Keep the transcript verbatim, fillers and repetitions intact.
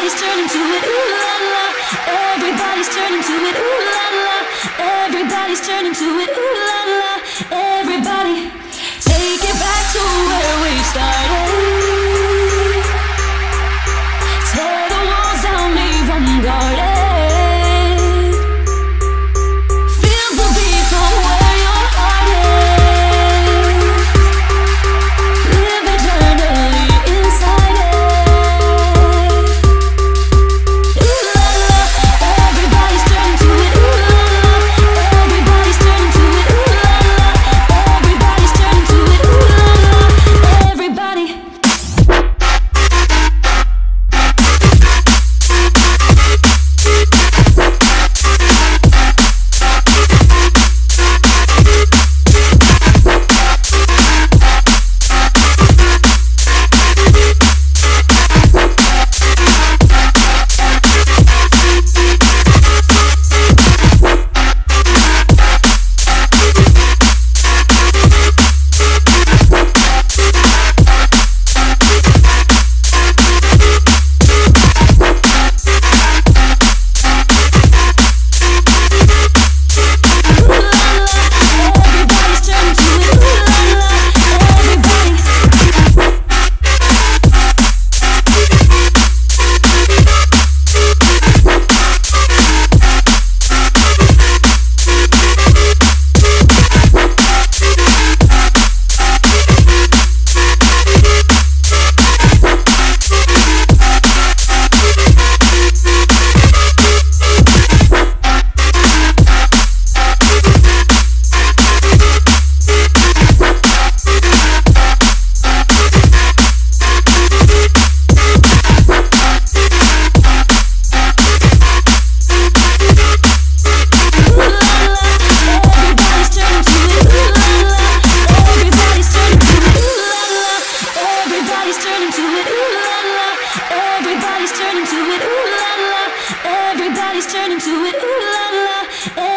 Everybody's turning to it, ooh la la. Everybody's turning to it, ooh la la. Everybody's turning to it, ooh la la. Everybody, take it back to where we started. Tear the walls down, leave them guarded. Feel the beat from where your heart is. Live eternally inside it. Ooh la la, everybody's turning to it. Ooh la la, everybody's turning to it. Ooh la la, everybody's turning to it. Ooh la la, everybody. Everybody's turning to it, ooh la la. Everybody's turning to it, ooh la la. Everybody's turning to it, ooh la la.